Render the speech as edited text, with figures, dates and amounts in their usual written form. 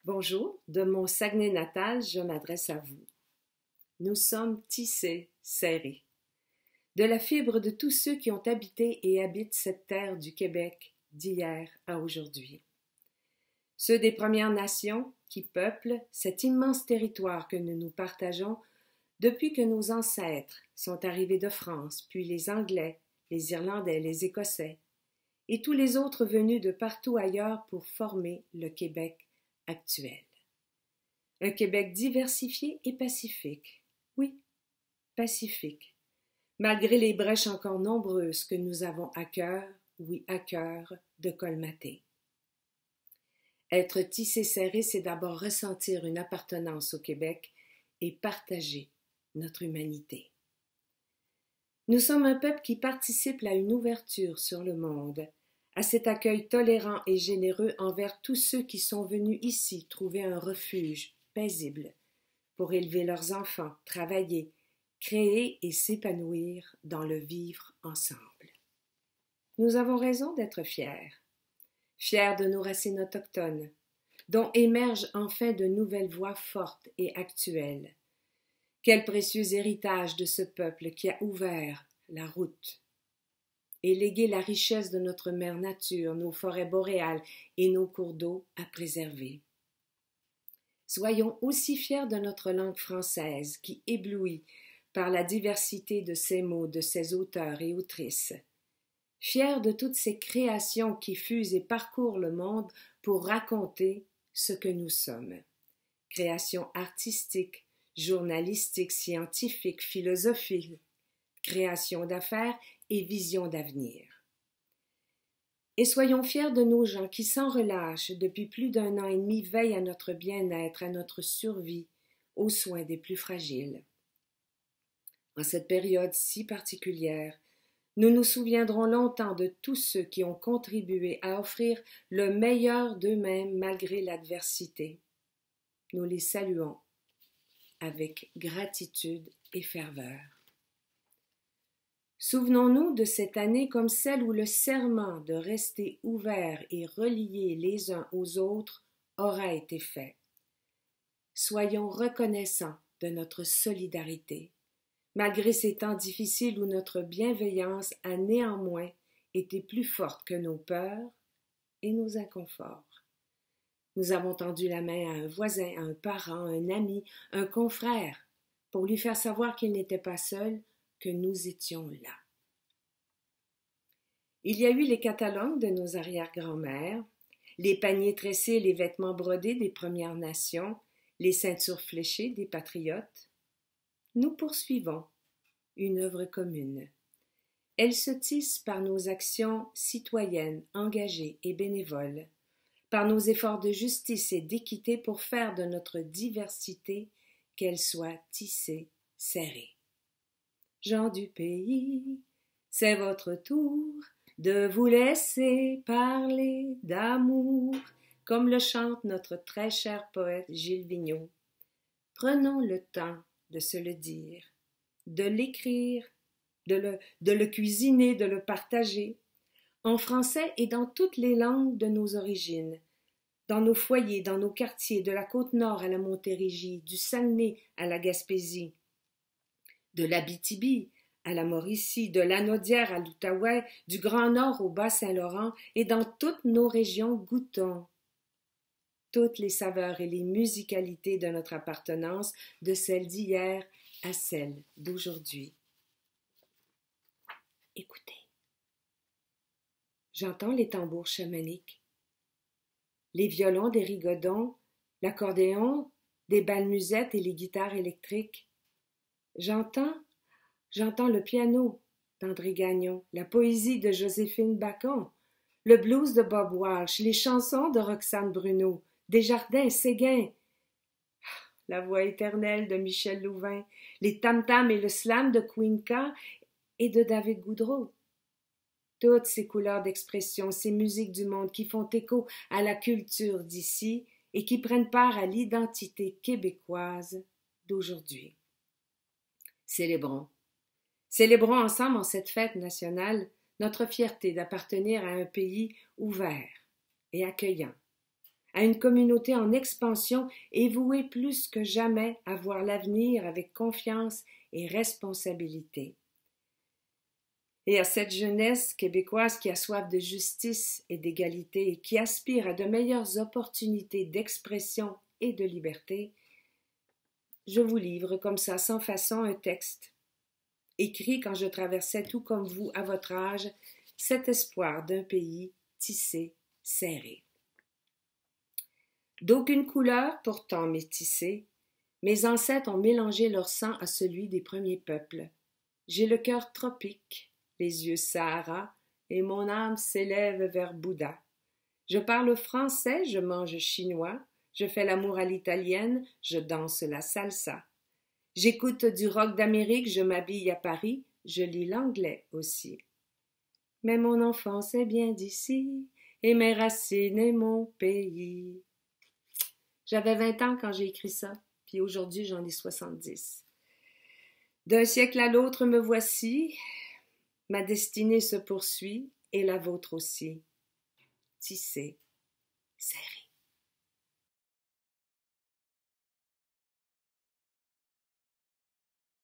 Bonjour, de mon Saguenay natal, je m'adresse à vous. Nous sommes tissés, serrés. De la fibre de tous ceux qui ont habité et habitent cette terre du Québec d'hier à aujourd'hui. Ceux des Premières Nations qui peuplent cet immense territoire que nous partageons depuis que nos ancêtres sont arrivés de France, puis les Anglais, les Irlandais, les Écossais, et tous les autres venus de partout ailleurs pour former le Québec actuel. Un Québec diversifié et pacifique. Oui, pacifique. Malgré les brèches encore nombreuses que nous avons à cœur, oui, à cœur, de colmater. Être tissé serré, c'est d'abord ressentir une appartenance au Québec et partager notre humanité. Nous sommes un peuple qui participe à une ouverture sur le monde, à cet accueil tolérant et généreux envers tous ceux qui sont venus ici trouver un refuge paisible pour élever leurs enfants, travailler, créer et s'épanouir dans le vivre ensemble. Nous avons raison d'être fiers, fiers de nos racines autochtones, dont émergent enfin de nouvelles voix fortes et actuelles. Quel précieux héritage de ce peuple qui a ouvert la route et légué la richesse de notre mère nature, nos forêts boréales et nos cours d'eau à préserver. Soyons aussi fiers de notre langue française qui éblouit par la diversité de ses mots, de ses auteurs et autrices. Fiers de toutes ces créations qui fusent et parcourent le monde pour raconter ce que nous sommes. Créations artistiques, journalistiques, scientifiques, philosophiques, création d'affaires et vision d'avenir. Et soyons fiers de nos gens qui, sans relâche, depuis plus d'1 an et demi, veillent à notre bien-être, à notre survie, aux soins des plus fragiles. En cette période si particulière, nous nous souviendrons longtemps de tous ceux qui ont contribué à offrir le meilleur d'eux-mêmes malgré l'adversité. Nous les saluons avec gratitude et ferveur. Souvenons-nous de cette année comme celle où le serment de rester ouverts et reliés les uns aux autres aura été fait. Soyons reconnaissants de notre solidarité, malgré ces temps difficiles où notre bienveillance a néanmoins été plus forte que nos peurs et nos inconforts. Nous avons tendu la main à un voisin, à un parent, un ami, un confrère, pour lui faire savoir qu'il n'était pas seul, que nous étions là. Il y a eu les catalogues de nos arrière-grand-mères, les paniers tressés et les vêtements brodés des Premières Nations, les ceintures fléchées des patriotes. Nous poursuivons une œuvre commune. Elle se tisse par nos actions citoyennes, engagées et bénévoles, par nos efforts de justice et d'équité pour faire de notre diversité qu'elle soit tissée, serrée. Gens du pays, c'est votre tour de vous laisser parler d'amour, comme le chante notre très cher poète Gilles Vigneault. Prenons le temps de se le dire, de l'écrire, de le cuisiner, de le partager, en français et dans toutes les langues de nos origines, dans nos foyers, dans nos quartiers, de la Côte-Nord à la Montérégie, du Saguenay à la Gaspésie, de l'Abitibi à la Mauricie, de l'Anaudière à l'Outaouais, du Grand Nord au Bas-Saint-Laurent et dans toutes nos régions goûtons toutes les saveurs et les musicalités de notre appartenance, de celle d'hier à celle d'aujourd'hui. Écoutez. J'entends les tambours chamaniques, les violons des rigodons, l'accordéon, des balmusettes et les guitares électriques. J'entends le piano d'André Gagnon, la poésie de Joséphine Bacon, le blues de Bob Walsh, les chansons de Roxane Bruno, Desjardins, Séguin, la voix éternelle de Michel Louvain, les tam-tams et le slam de Cuenca et de David Goudreau. Toutes ces couleurs d'expression, ces musiques du monde qui font écho à la culture d'ici et qui prennent part à l'identité québécoise d'aujourd'hui. Célébrons ensemble en cette fête nationale notre fierté d'appartenir à un pays ouvert et accueillant, à une communauté en expansion et vouée plus que jamais à voir l'avenir avec confiance et responsabilité. Et à cette jeunesse québécoise qui a soif de justice et d'égalité et qui aspire à de meilleures opportunités d'expression et de liberté, je vous livre comme ça, sans façon, un texte, écrit quand je traversais tout comme vous, à votre âge, cet espoir d'un pays tissé, serré. D'aucune couleur pourtant métissée, mes ancêtres ont mélangé leur sang à celui des premiers peuples. J'ai le cœur tropique, les yeux Sahara, et mon âme s'élève vers Bouddha. Je parle français, je mange chinois, je fais l'amour à l'italienne, je danse la salsa. J'écoute du rock d'Amérique, je m'habille à Paris, je lis l'anglais aussi. Mais mon enfance est bien d'ici, et mes racines est mon pays. J'avais 20 ans quand j'ai écrit ça, puis aujourd'hui j'en ai 70. D'un siècle à l'autre me voici, ma destinée se poursuit, et la vôtre aussi. Tissée, serrée.